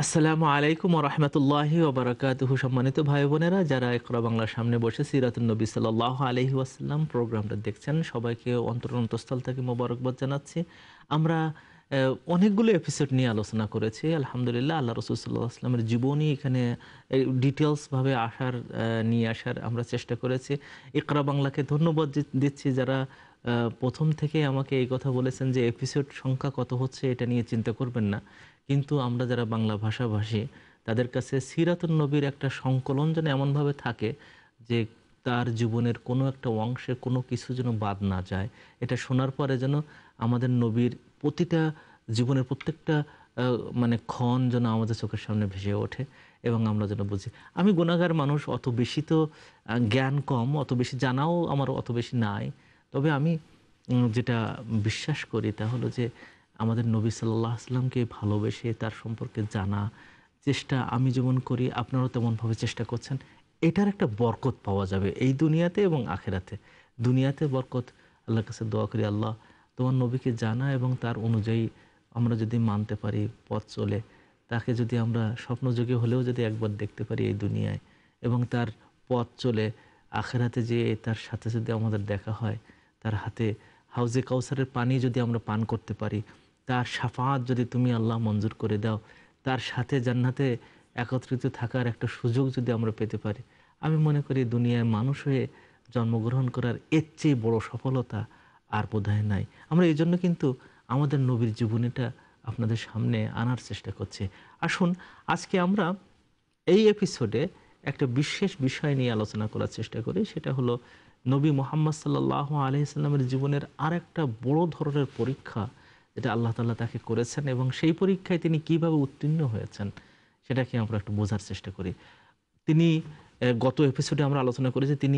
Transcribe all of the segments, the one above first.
আসসালামু আলাইকুম ওয়া রাহমাতুল্লাহি ওয়া বারাকাতুহু। সম্মানিত ভাই বোনেরা যারা ইকরা বাংলার সামনে বসে সিরাতুন্নবী সাল্লাল্লাহু আলাইহি ওয়াসাল্লাম প্রোগ্রামটা দেখছেন, সবাইকে অন্তরস্থল থেকে মোবারকবাদ জানাচ্ছি। আমরা অনেকগুলো এপিসোড নিয়ে আলোচনা করেছি আলহামদুলিল্লাহ। আল্লাহ রাসূল সাল্লাল্লাহু আলাইহি ওয়াসাল্লামের জীবনী এখানে ডিটেইলসভাবে নিয়ে আসার আমরা চেষ্টা করেছি। ইকরা বাংলাকে ধন্যবাদ দিচ্ছি যারা প্রথম থেকে আমাকে এই কথা বলেছেন যে এপিসোড সংখ্যা কত হচ্ছে এটা নিয়ে চিন্তা করবেন না। কিন্তু আমরা যারা বাংলা ভাষাভাষী তাদের কাছে সিরাতুন্নবীর একটা সংকলন যেন এমনভাবে থাকে যে তার জীবনের কোনো একটা অংশে কোনো কিছু যেন বাদ না যায়। এটা শোনার পরে যেন আমাদের নবীর প্রতিটা জীবনের প্রত্যেকটা মানে ক্ষণ যেন আমাদের চোখের সামনে ভেসে ওঠে এবং আমরা যেন বুঝি। আমি গুনাহগার মানুষ, অত বেশি তো জ্ঞান কম, অত বেশি জানাও আমার অত বেশি নাই। তবে আমি যেটা বিশ্বাস করি তা হলো যে আমাদের নবী সাল্লাল্লাহু আলাইহি ওয়াসাল্লামকে ভালোবেসে তার সম্পর্কে জানা চেষ্টা আমি যেমন করি, আপনারাও তেমনভাবে চেষ্টা করছেন। এটার একটা বরকত পাওয়া যাবে এই দুনিয়াতে এবং আখিরাতে। দুনিয়াতে বরকত, আল্লাহর কাছে দোয়া করি, আল্লাহ তোমার নবীকে জানা এবং তার অনুযায়ী আমরা যদি মানতে পারি, পথ চলে, তাকে যদি আমরা স্বপ্নযোগে হলেও যদি একবার দেখতে পারি এই দুনিয়ায় এবং তার পথ চলে আখিরাতে যেয়ে তার সাথে যদি আমাদের দেখা হয়, তার হাতে হাউজে কাউসারের পানি যদি আমরা পান করতে পারি, তার শাফাআত যদি তুমি আল্লাহ মঞ্জুর করে দাও, তার সাথে জান্নাতে একত্রিত থাকার একটা সুযোগ যদি আমরা পেতে পারি, আমি মনে করি দুনিয়ায় মানুষ হয়ে জন্মগ্রহণ করার এর চেয়ে বড় সফলতা আর বোধহয় নাই। আমরা এই জন্য কিন্তু আমাদের নবীর জীবনীটা আপনাদের সামনে আনার চেষ্টা করছি। আসুন আজকে আমরা এই এপিসোডে একটা বিশেষ বিষয় নিয়ে আলোচনা করার চেষ্টা করি। সেটা হলো নবী মুহাম্মদ সাল্লাল্লাহু আলাইহি সাল্লামের জীবনের আরেকটা বড় ধরনের পরীক্ষা যেটা আল্লাহ তাআলা তাকে করেছেন এবং সেই পরীক্ষায় তিনি কিভাবে উত্তীর্ণ হয়েছেন সেটাকে আমরা একটু বোঝার চেষ্টা করি। তিনি গত এপিসোডে আমরা আলোচনা করেছি তিনি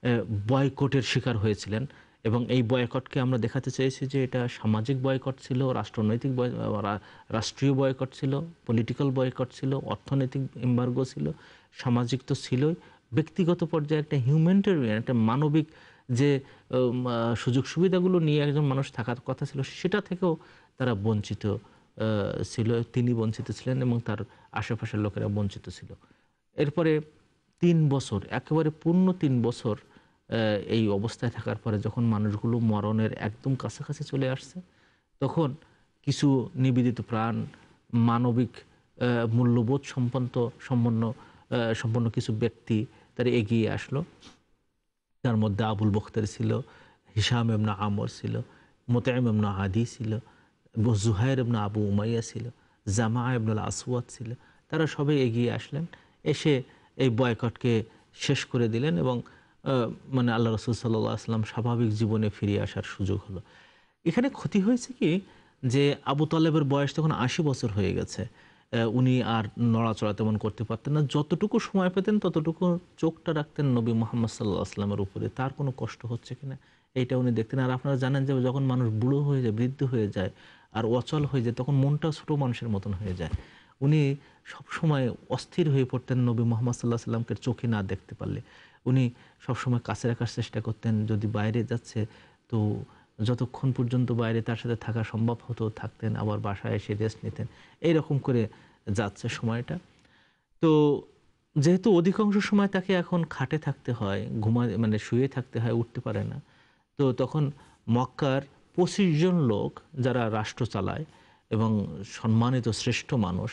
বয়কটের শিকার হয়েছিলেন এবং এই বয়কটকে আমরা দেখাতে চেয়েছি যে এটা সামাজিক বয়কট ছিল, রাষ্ট্রনৈতিক রাষ্ট্রীয় বয়কট ছিল, পলিটিক্যাল বয়কট ছিল, অর্থনৈতিক এমবার্গো ছিল, সামাজিক তো ছিলই, ব্যক্তিগত পর্যায়ে একটা হিউম্যানিটেরিয়ান একটা মানবিক যে সুযোগ সুবিধাগুলো নিয়ে একজন মানুষ থাকার কথা ছিল সেটা থেকেও তারা বঞ্চিত ছিল, তিনি বঞ্চিত ছিলেন এবং তার আশেপাশের লোকেরা বঞ্চিত ছিল। এরপরে ৩ বছর, একেবারে পূর্ণ ৩ বছর এই অবস্থায় থাকার পরে যখন মানুষগুলো মরণের একদম কাছাকাছি চলে আসছে, তখন কিছু নিবেদিত প্রাণ, মানবিক মূল্যবোধ সম্পন্ন কিছু ব্যক্তি তারা এগিয়ে আসলো। তার মধ্যে আবুল বখতার ছিল, হিশাম ইবনে আমর ছিল, মুতাইম ইবনে আদি ছিল, জুহাইর ইবনে আবু উমাইয়া ছিল, জামা ইবনুল আসওয়াদ ছিল। তারা সবাই এগিয়ে আসলেন, এসে এই বয়কটকে শেষ করে দিলেন এবং মানে আল্লাহ রাসূল সাল্লাল্লাহু আলাইহি ওয়াসাল্লাম স্বাভাবিক জীবনে ফিরে আসার সুযোগ হলো। এখানে ক্ষতি হয়েছে কি যে আবু তালেবের বয়স তখন ৮০ বছর হয়ে গেছে। উনি আর নড়াচড়া তেমন করতে পারতেন না। যতটুকু সময় পেতেন ততটুকু চোখটা রাখতেন নবী মুহাম্মদ সাল্লাল্লাহু আলাইহি ওয়াসাল্লামের উপরে, তার কোনো কষ্ট হচ্ছে কিনা এইটা উনি দেখতেন। আর আপনারা জানেন যে যখন মানুষ বুড়ো হয়ে যায়, বৃদ্ধ হয়ে যায় আর অচল হয়ে যায়, তখন মনটা ছোট মানুষের মতন হয়ে যায়। উনি সবসময় অস্থির হয়ে পড়তেন নবী মুহাম্মদ সাল্লাল্লাহু আলাইহি ওয়াসাল্লামকে চোখে না দেখতে পারলে। উনি সবসময় কাছে রাখার চেষ্টা করতেন, যদি বাইরে যাচ্ছে তো যতক্ষণ পর্যন্ত বাইরে তার সাথে থাকা সম্ভব হতো থাকতেন, আবার বাসায় এসে রেস্ট নিতেন, এইরকম করে যাচ্ছে সময়টা। তো যেহেতু অধিকাংশ সময় তাকে এখন খাটে থাকতে হয়, মানে শুয়ে থাকতে হয়, উঠতে পারে না, তো তখন মক্কার ২৫ জন লোক যারা রাষ্ট্র চালায় এবং সম্মানিত শ্রেষ্ঠ মানুষ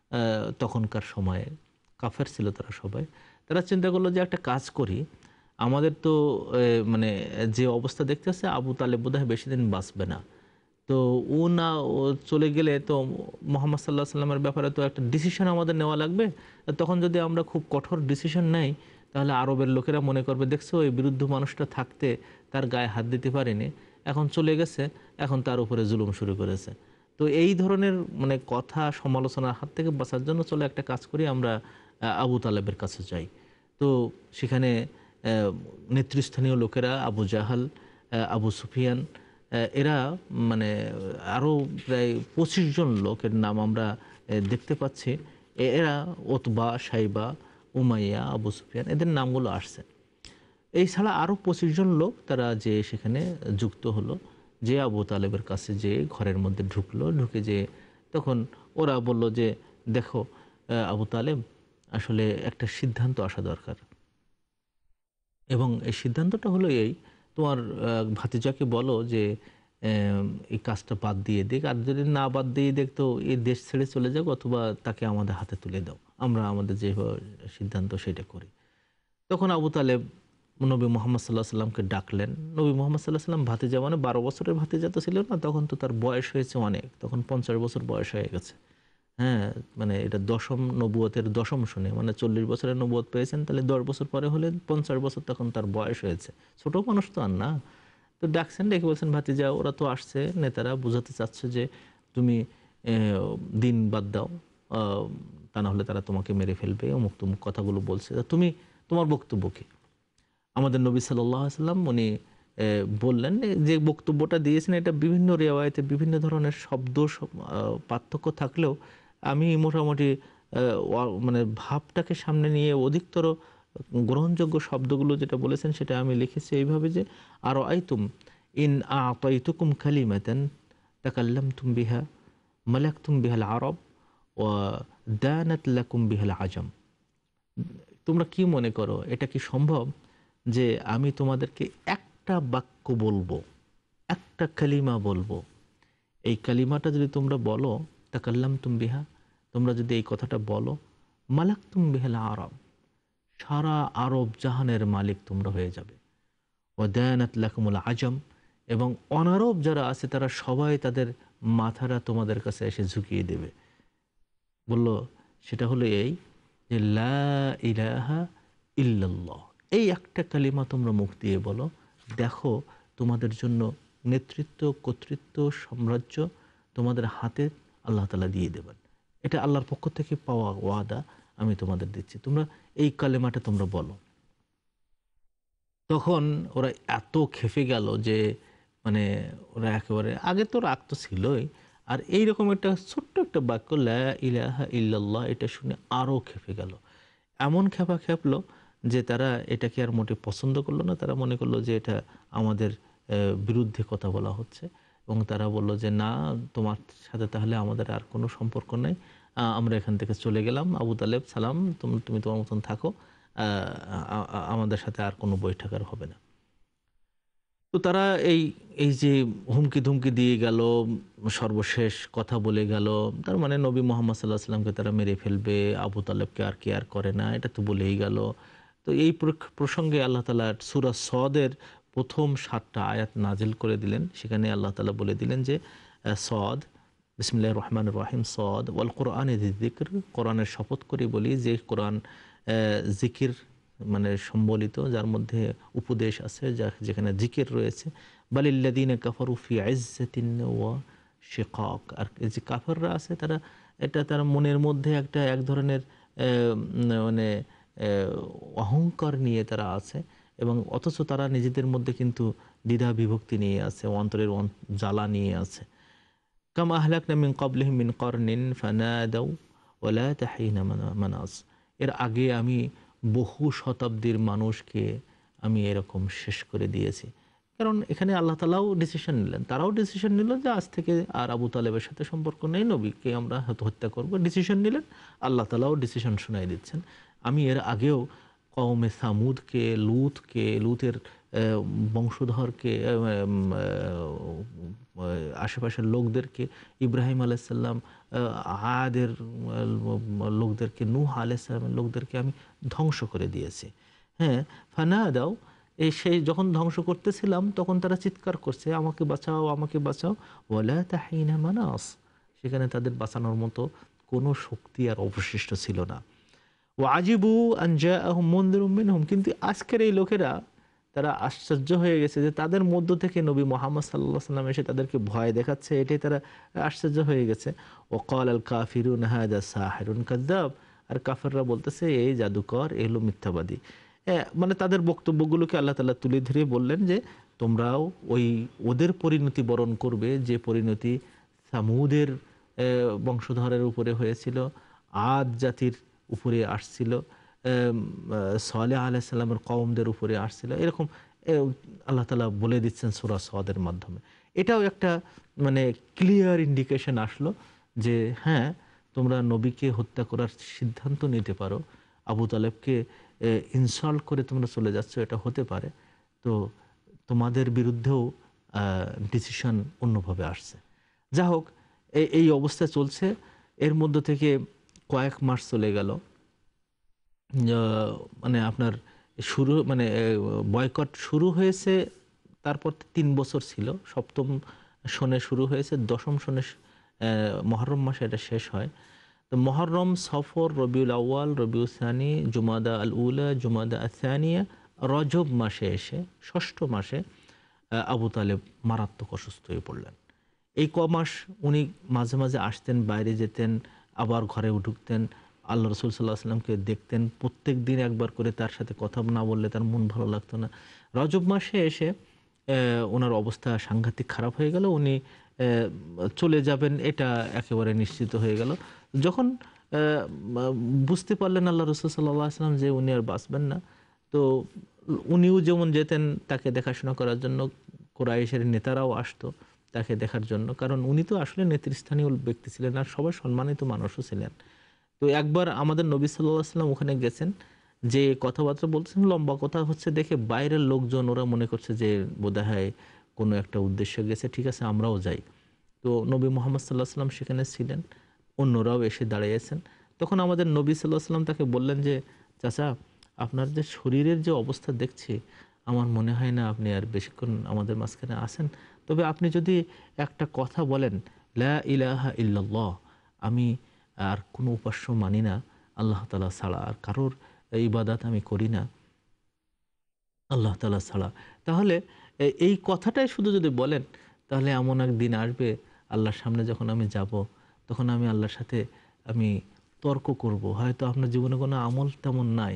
তখনকার সময়ে, কাফের ছিল তারা সবাই, তারা চিন্তা করলো যে একটা কাজ করি, আমাদের তো মানে যে অবস্থা দেখতে আসছে আবু তালেব বোধহয় বেশি দিন বাঁচবে না, তো ও চলে গেলে তো মুহাম্মদ সাল্লাল্লাহু আলাইহি ওয়াসাল্লামের ব্যাপারে তো একটা ডিসিশন আমাদের নেওয়া লাগবে। তখন যদি আমরা খুব কঠোর ডিসিশন নেই তাহলে আরবের লোকেরা মনে করবে দেখছো এই বিরুদ্ধ মানুষটা থাকতে তার গায়ে হাত দিতে পারেনি, এখন চলে গেছে, এখন তার উপরে জুলুম শুরু করেছে। তো এই ধরনের মানে কথা সমালোচনার হাত থেকে বাঁচার জন্য চলে একটা কাজ করি, আমরা আবু তালেবের কাছে যাই। তো সেখানে নেতৃস্থানীয় লোকেরা আবু জাহাল, আবু সুফিয়ান, এরা মানে আরও প্রায় ২৫ জন লোকের নাম আমরা দেখতে পাচ্ছি। এরা ওতবা, সাইবা, উমাইয়া, আবু সুফিয়ান, এদের নামগুলো আসছে। এই ছাড়া আরও ২৫ জন লোক তারা যে সেখানে যুক্ত হলো, যে আবু তালেবের কাছে যে ঘরের মধ্যে ঢুকলো, ঢুকে যে তখন ওরা বলল যে দেখো আবু তালেব, আসলে একটা সিদ্ধান্ত আসা দরকার। এবং এই সিদ্ধান্তটা হলো এই, তোমার ভাতিজাকে বলো যে এই কাজটা বাদ দিয়ে দিক, আর যদি না বাদ দিয়ে দেখ তো এই দেশ ছেড়ে চলে যাক, অথবা তাকে আমাদের হাতে তুলে দাও, আমরা আমাদের যে সিদ্ধান্ত সেটা করি। তখন আবু তালেব নবী মোহাম্মদ সাল্লাহ সাল্লামকে ডাকলেন। নবী মোহাম্মদ সাল্লাহ সাল্লাম ভাতিজা মানে 12 বছরের ভাতিজা তো ছিল না, তখন তো তার বয়স হয়েছে অনেক, তখন 50 বছর বয়স হয়ে গেছে। হ্যাঁ, মানে এটা দশম নবুয়তের দশম শুনে, মানে 40 বছরের নবুয়ত পেয়েছেন, তাহলে 10 বছর পরে হলে 50 বছর, তখন তার বয়স হয়েছে। ছোট মানুষ তো আর না। তো ডাকছেন, ডেকে বলছেন, ভাতিজা ওরা তো আসছে, নেতারা বোঝাতে চাচ্ছে যে তুমি দিন বাদ দাও, তা না হলে তারা তোমাকে মেরে ফেলবে, অমুক তমুক কথাগুলো বলছে, তুমি তোমার বক্তব্য কি? আমাদের নবী সাল্লাল্লাহু আলাইহি ওয়াসাল্লাম উনি বললেন, যে বক্তব্যটা দিয়েছেন এটা বিভিন্ন রিওয়ায়াতে বিভিন্ন ধরনের শব্দ পার্থক্য থাকলেও আমি মোটামুটি মানে ভাবটাকে সামনে নিয়ে অধিকতর গ্রহণযোগ্য শব্দগুলো যেটা বলেছেন সেটা আমি লিখেছি এইভাবে যে, আরো আইতুম ইন আতাইতুকুম কালিমাতান তাকাল্লামতুম বিহা মালাকতুম বিহাল আরব ওয়া দানাত লাকুম বিহাল আজম। তোমরা কি মনে করো, এটা কি সম্ভব যে আমি তোমাদেরকে একটা বাক্য বলবো, একটা কালিমা বলবো, এই কালিমাটা যদি তোমরা বলো, তাকাল্লামতুম বিহা, তোমরা যদি এই কথাটা বলো, মালাকতুম বিহাল আরব, সারা আরব জাহানের মালিক তোমরা হয়ে যাবে, ওয়াদানাত লাকুমুল আজম, এবং অনারব যারা আছে তারা সবাই তাদের মাথাটা তোমাদের কাছে এসে ঝুঁকিয়ে দেবে। বলল সেটা হলো এই যে লা ইলাহা ইল্লাল্লাহ, এই একটা কালিমা তোমরা মুখ দিয়ে বলো, দেখো তোমাদের জন্য নেতৃত্ব, কর্তৃত্ব, সাম্রাজ্য তোমাদের হাতে আল্লাহ তাআলা দিয়ে দেবেন। এটা আল্লাহর পক্ষ থেকে পাওয়া ওয়াদা, আমি তোমাদের দিচ্ছি, তোমরা এই কালেমাটা তোমরা বলো। তখন ওরা এত খেপে গেল যে মানে ওরা একেবারে, আগে তো রাগ তো ছিলই, আর এইরকম একটা ছোট্ট একটা বাক্য লা ইলাহা ইল্লাল্লাহ, এটা শুনে আরও খেপে গেল। এমন খেপলো যে তারা এটাকে আর মোটে পছন্দ করলো না, তারা মনে করলো যে এটা আমাদের বিরুদ্ধে কথা বলা হচ্ছে, এবং তারা বলল যে না, তোমার সাথে তাহলে আমাদের আর কোনো সম্পর্ক নেই, আমরা এখান থেকে চলে গেলাম, আবু তালেব সালাম, তুমি তোমার মতন থাকো, আমাদের সাথে আর কোনো বৈঠক আর হবে না। তো তারা এই এই যে হুমকি ধুমকি দিয়ে গেল, সর্বশেষ কথা বলে গেল, তার মানে নবী মোহাম্মদ সাল্লাহ সাল্লামকে তারা মেরে ফেলবে, আবু তালেবকে আর কেয়ার করে না, এটা তো বলেই গেল। তো এই প্রসঙ্গে আল্লাহ তাআলা সূরা সদের প্রথম 7টা আয়াত নাজিল করে দিলেন। সেখানে আল্লাহ তাআলা বলে দিলেন যে সদ, বিসমিল্লাহির রহমানির রহিম, সদ ওয়াল কোরআনে যিকর, কোরআনের শপথ করে বলি যে কোরআন জিকির মানে সম্বলিত, যার মধ্যে উপদেশ আছে, যেখানে জিকির রয়েছে। বালিল্লাযীনা কাফারু ফি ইজ্জাতিন ওয়া শিকাক, আর যে কাফেররা আছে তারা তার মনের মধ্যে এক ধরনের মানে অহংকার নিয়ে তারা আছে, এবং অথচ তারা নিজেদের মধ্যে কিন্তু দ্বিধা বিভক্তি নিয়ে আছে, অন্তরের জ্বালা নিয়ে আছে। কাম আহলাকনা মিন ক্বাবলিহিম মিন করনিন ফানাদাউ ওয়ালা তাহিনা মানাস, এর আগে আমি বহু শতাব্দীর মানুষকে আমি এরকম শেষ করে দিয়েছি। কারণ এখানে আল্লাহ তাআলাও ডিসিশন নিলেন, তারাও ডিসিশন নিল যে আজ থেকে আর আবু তালেবের সাথে সম্পর্ক নেই, নবীকে আমরা হত্যা করব, ডিসিশন নিলেন। আল্লাহ তাআলাও ডিসিশন শোনাই দিচ্ছেন, আমি এর আগেও কওমে সামুদকে, লুতের বংশধরকে, আশেপাশের লোকদেরকে, ইব্রাহিম আলাইহিস সালাম, আদের লোকদেরকে, নূহ আলাইহিস সালামের লোকদেরকে আমি ধ্বংস করে দিয়েছি। হ্যাঁ, ফানাদাও, সেই যখন ধ্বংস করতেছিলাম তখন তারা চিৎকার করছে, আমাকে বাঁচাও, আমাকে বাঁচাও, ওয়ালা তাহিনা মানাস, সেখানে তাদের বাঁচানোর মতো কোনো শক্তি আর অবশিষ্ট ছিল না। ওয়াজিবু আন জাআহুম মুনযিরুম মিনহুম, কিন্তু আজকের এই লোকেরা তারা আশ্চর্য হয়ে গেছে যে তাদের মধ্য থেকে নবী মুহাম্মদ সাল্লাল্লাহু আলাইহি ওয়াসাল্লাম এসে তাদেরকে ভয় দেখাচ্ছে, এটাই তারা আশ্চর্য হয়ে গেছে। ওয়াকাল আল কাফিরুন হাদা সাহিরুন কাযযাব, আর কাফেররা বলতেছে এই জাদুকর, এই হলো মিথ্যাবাদী। মানে তাদের বক্তব্যগুলোকে আল্লাহ তাআলা তুলে ধরে বললেন যে তোমরাও ওদের পরিণতি বরণ করবে, যে পরিণতি সামুদের বংশধরের উপরে হয়েছিল, আদ জাতির উপরে আসছিল, সালেহ আলাইহিস সালামের কওমদের উপরে আসছিল, এরকম আল্লাহ তাআলা বলে দিচ্ছেন সূরা সদের মাধ্যমে। এটাও একটা মানে ক্লিয়ার ইন্ডিকেশন আসলো যে হ্যাঁ, তোমরা নবীকে হত্যা করার সিদ্ধান্ত নিতে পারো, আবু তালেবকে ইনসাল্ট করে তোমরা চলে যাচ্ছ, এটা হতে পারে। তো তোমাদের বিরুদ্ধেও ডিসিশন অন্যভাবে আসছে। যা হোক, এই অবস্থা চলছে। এর মধ্য থেকে কয়েক মাস চলে গেল। মানে আপনার শুরু মানে বয়কট শুরু হয়েছে, তারপর 3 বছর ছিল। 7ম সনে শুরু হয়েছে, 10ম সনে মহরম মাসে এটা শেষ হয়। তো মহরম, সফর, রবিউল আউয়াল, রবিউল সানি, জুমাদা আল উলা, জুমাদা আল সানিয়া, রজব মাসে এসে 6ষ্ঠ মাসে আবু তালেব মারাত্মক অসুস্থ হয়ে পড়লেন। এই মাস উনি মাঝে মাঝে আসতেন, বাইরে যেতেন, আবার ঘরেও ঢুকতেন, আল্লাহ রসুল সাল্লাহ সাল্লামকে দেখতেন। প্রত্যেক দিন একবার করে তার সাথে কথা না বললে তার মন ভালো লাগতো না। রজব মাসে এসে ওনার অবস্থা সাংঘাতিক খারাপ হয়ে গেল। উনি চলে যাবেন এটা একেবারে নিশ্চিত হয়ে গেল। যখন বুঝতে পারলেন আল্লাহ রসুল সাল্লাহ সাল্লাম যে উনি আর বাঁচবেন না, তো উনিও যেমন যেতেন তাকে দেখাশোনা করার জন্য, কুরাইশের নেতারাও আসতো তাকে দেখার জন্য, কারণ উনি তো আসলে নেতৃস্থানীয় ব্যক্তি ছিলেন আর সবাই সম্মানিত মানুষও ছিলেন। তো একবার আমাদের নবী সাল্লাল্লাহু আলাইহি ওয়াসাল্লাম ওখানে গেছেন, যে কথাবার্তা বলছেন লম্বা কথা হচ্ছে দেখে বাইরের লোকজন ওরা মনে করছে যে বোধহয় কোনো একটা উদ্দেশ্য গেছে, ঠিক আছে আমরাও যাই। তো নবী মুহাম্মদ সাল্লাল্লাহু আলাইহি ওয়াসাল্লাম সেখানে ছিলেন, অন্যরাও এসে দাঁড়িয়েছেন। তখন আমাদের নবী সাল্লাল্লাহু আলাইহি ওয়াসাল্লাম তাকে বললেন যে, চাচা, আপনার যে শরীরের যে অবস্থা দেখছি, আমার মনে হয় না আপনি আর বেশিক্ষণ আমাদের মাঝখানে আসেন। তবে আপনি যদি একটা কথা বলেন, লা ইলাহা ইল্লাল্লাহ, আমি আর কোনো উপাস্য মানি না আল্লাহ তাআলা ছাড়া, আর কারোর ইবাদত আমি করি না আল্লাহ তাআলা ছাড়া, তাহলে এই কথাটাই শুধু যদি বলেন, তাহলে এমন একদিন আসবে আল্লাহর সামনে যখন আমি যাব, তখন আমি আল্লাহর সাথে আমি তর্ক করব। হয়তো আপনার জীবনে কোনো আমল তেমন নাই,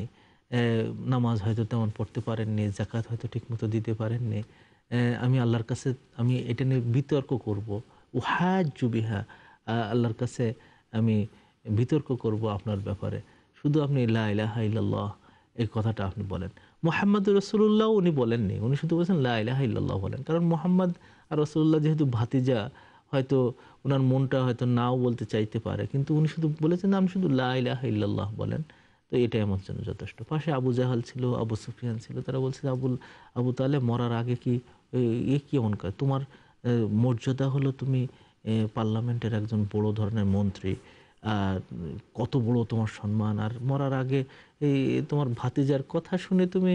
নামাজ হয়তো তেমন পড়তে পারেননি, যাকাত হয়তো ঠিকমতো দিতে পারেননি, আমি আল্লাহর কাছে আমি এটা নিয়ে বিতর্ক করব। উহাজ্জু বিহা, আল্লাহর কাছে আমি বিতর্ক করব আপনার ব্যাপারে। শুধু আপনি লা ইলাহা ইল্লাল্লাহ এই কথাটা আপনি বলেন। মুহাম্মদ রাসূলুল্লাহ উনি বলেননি, উনি শুধু বলেছেন লা ইলাহা ইল্লাল্লাহ বলেন। কারণ মুহাম্মদ আর রাসূলুল্লাহ যেহেতু ভাতিজা, হয়তো ওনার মনটা হয়তো নাও বলতে চাইতে পারে, কিন্তু উনি শুধু বলেছেন আপনি শুধু লা ইলাহা ইল্লাল্লাহ বলেন। তো এটাই আমার জন্য যথেষ্ট। পাশে আবু জাহাল ছিল, আবু সুফিয়ান ছিল, তারা বলছে আবু তালেব মরার আগে কি এ কি এমন করে, তোমার মর্যাদা হলো তুমি পার্লামেন্টের একজন বড় ধরনের মন্ত্রী, আর কত বড় তোমার সম্মান, আর মরার আগে এই তোমার ভাতিজার কথা শুনে তুমি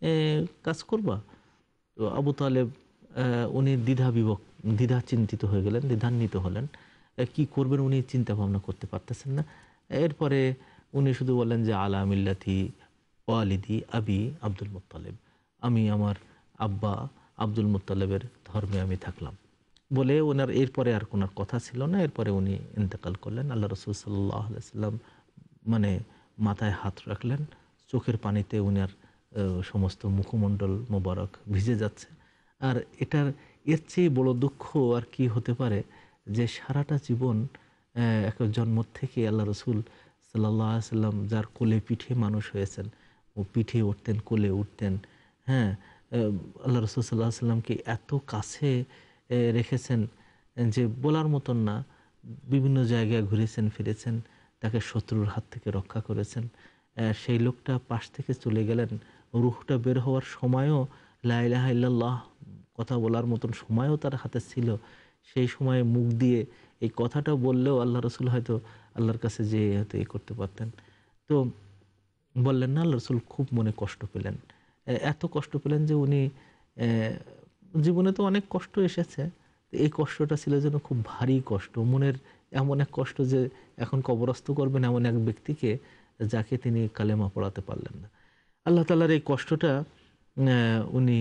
কাজ করবা। তো আবু তালেব উনি দ্বিধা চিন্তিত হয়ে গেলেন, দ্বিধান্বিত হলেন, কি করবেন উনি চিন্তা ভাবনা করতে পারতেছেন না। এরপরে উনি শুধু বললেন যে আলা মিল্লাতি ওয়ালিদি আবি আব্দুল মুত্তালিব, আমি আমার আব্বা আব্দুল মুত্তালিবের ধর্মে আমি থাকলাম বলে ওনার এরপরে আর কোনার কথা ছিল না। এরপরে উনি ইন্তেকাল করলেন। আল্লাহ রাসূল সাল্লাল্লাহু আলাইহি ওয়াসাল্লাম মানে মাথায় হাত রাখলেন, চোখের পানিতে উনার সমস্ত মুখমণ্ডল মোবারক ভিজে যাচ্ছে। আর এর চেয়ে বড় দুঃখ আর কি হতে পারে, যে সারাটা জীবন এক জন্ম থেকে আল্লাহ রসুল সাল্লাল্লাহু আলাইহি ওয়াসাল্লাম যার কোলে পিঠে মানুষ হয়েছেন, ও পিঠে উঠতেন, কোলে উঠতেন, হ্যাঁ, আল্লাহ রসুল সাল্লাল্লাহু আলাইহি ওয়াসাল্লামকে এত কাছে রেখেছেন যে বলার মতন না। বিভিন্ন জায়গায় ঘুরেছেন ফিরেছেন, তাকে শত্রুর হাত থেকে রক্ষা করেছেন। সেই লোকটা পাশ থেকে চলে গেলেন, রুহটা বের হওয়ার সময়ও লা ইলাহা ইল্লাল্লাহ কথা বলার মতন সময়ও তার হাতে ছিল। সেই সময়ে মুখ দিয়ে এই কথাটা বললেও আল্লাহ রসুল হয়তো আল্লাহর কাছে যেয়ে হয়তো করতে পারতেন। তো বললেন না, আল্লাহ রসুল খুব মনে কষ্ট পেলেন। এত কষ্ট পেলেন যে উনি জীবনে তো অনেক কষ্ট এসেছে, এই কষ্টটা ছিল যেন খুব ভারী কষ্ট, মনের এমন এক কষ্ট যে এখন কবরস্থ করবেন এমন এক ব্যক্তিকে যাকে তিনি কালেমা পড়াতে পারলেন না। আল্লাহ তাআলার এই কষ্টটা উনি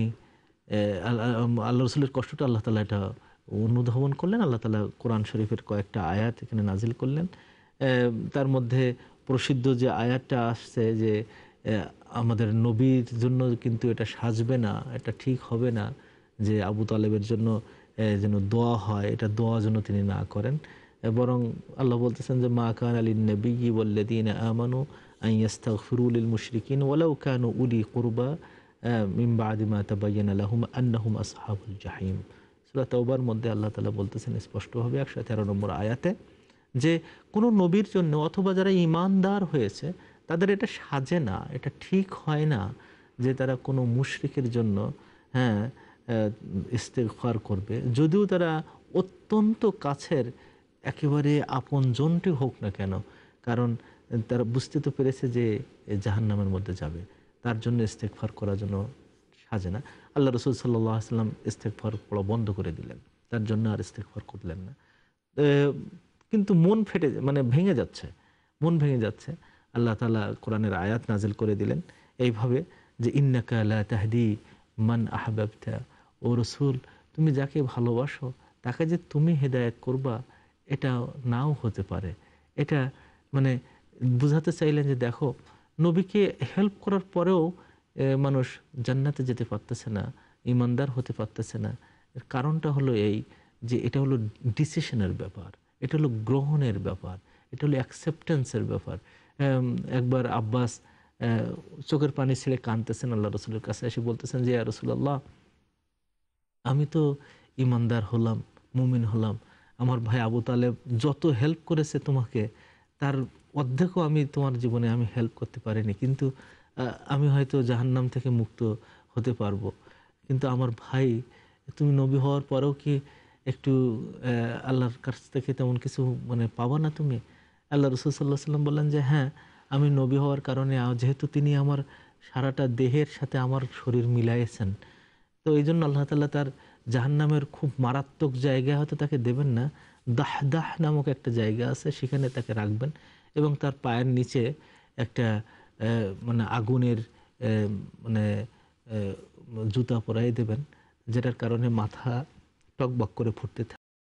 আল্লাহ রসুলের কষ্টটা আল্লাহ তাআলা এটা অনুধাবন করলেন। আল্লাহ তাআলা কোরআন শরীফের কয়েকটা আয়াত এখানে নাজিল করলেন। তার মধ্যে প্রসিদ্ধ যে আয়াতটা আসছে যে আমাদের নবীর জন্য কিন্তু এটা সাজবে না, এটা ঠিক হবে না যে আবু তালেবের জন্য যেন দোয়া হয়, এটা দোয়া যেন তিনি না করেন। বরং আল্লাহ বলতেছেন যে মা কানা লিন নাবিয়্যি ওয়াল্লাযীনা আমানু আন ইস্তাগফিরু লিল মুশরিকিন ওয়ালাউ কানু উলি কুরবা মিন বা'দি মা তাবায়্যানা লাহুম আন্নাহুম আসহাবুল জাহিম। সূরা তাওবার মধ্যে আল্লাহ তাআলা বলতেছেন স্পষ্টভাবে 113 নম্বর আয়াতে যে কোনো নবীর জন্য অথবা যারা ঈমানদার হয়েছে তাদের এটা সাজে না, এটা ঠিক হয় না যে তারা কোনো মুশরিকের জন্য হ্যাঁ ইস্তেগফার করবে, যদিও তারা অত্যন্ত কাছের একেবারে আপনজনটি হোক না কেন। কারণ তারা বুঝতে তো পেরেছে যে জাহান্নামের মধ্যে যাবে, তার জন্য ইস্তেগফার করার জন্য সাজে না। আল্লাহ রসুল সাল্লাল্লাহু আলাইহি ওয়াসাল্লাম ইস্তেগফার পড়া বন্ধ করে দিলেন, তার জন্য আর ইস্তেগফার করলেন না। কিন্তু মন ফেটে মানে ভেঙে যাচ্ছে, মন ভেঙে যাচ্ছে। আল্লাহ তাআলা কোরআনের আয়াত নাজিল করে দিলেন এইভাবে যে ইন্নাকা লা তাহদি মান আহবাবতা, ও রাসূল তুমি যাকে ভালোবাসো তাকে যে তুমি হেদায়েত করবা এটা নাও হতে পারে। এটা মানে বুঝাতে চাইলেন যে দেখো নবীকে হেল্প করার পরেও মানুষ জান্নাতে যেতে পারতেছে না, ঈমানদার হতে পারতেছে না। এর কারণটা হলো এই যে এটা হলো ডিসিশনের ব্যাপার, এটা হলো গ্রহণের ব্যাপার, এটা হলো অ্যাকসেপ্টেন্সের ব্যাপার। একবার আব্বাস চোখের পানি ছেড়ে কাঁদতেছেন আল্লাহ রসুলের কাছে, এসে বলতেছেন যে ইয়া রাসূলুল্লাহ, আমি তো ঈমানদার হলাম, মুমিন হলাম, আমার ভাই আবু তালেব যত হেল্প করেছে তোমাকে তার অর্ধেকও আমি তোমার জীবনে আমি হেল্প করতে পারিনি, কিন্তু আমি হয়তো জাহান্নাম থেকে মুক্ত হতে পারবো। কিন্তু আমার ভাই, তুমি নবী হওয়ার পরেও কি একটু আল্লাহর কাছ থেকে তেমন কিছু মানে পাবা না তুমি? আল্লাহ রসুল সাল্লাহ সাল্লাম বললেন যে হ্যাঁ, আমি নবী হওয়ার কারণে যেহেতু তিনি আমার সারাটা দেহের সাথে আমার শরীর মিলাইয়েছেন, তো এই জন্য আল্লাহ তাআলা তার জাহান্নামের খুব মারাত্মক জায়গা হয়তো তাকে দেবেন না, দাহ নামক একটা জায়গা আছে, সেখানে তাকে রাখবেন এবং তার পায়ের নিচে একটা মানে আগুনের মানে জুতা পরাই দেবেন, যেটার কারণে মাথা টকবক করে ফুটতে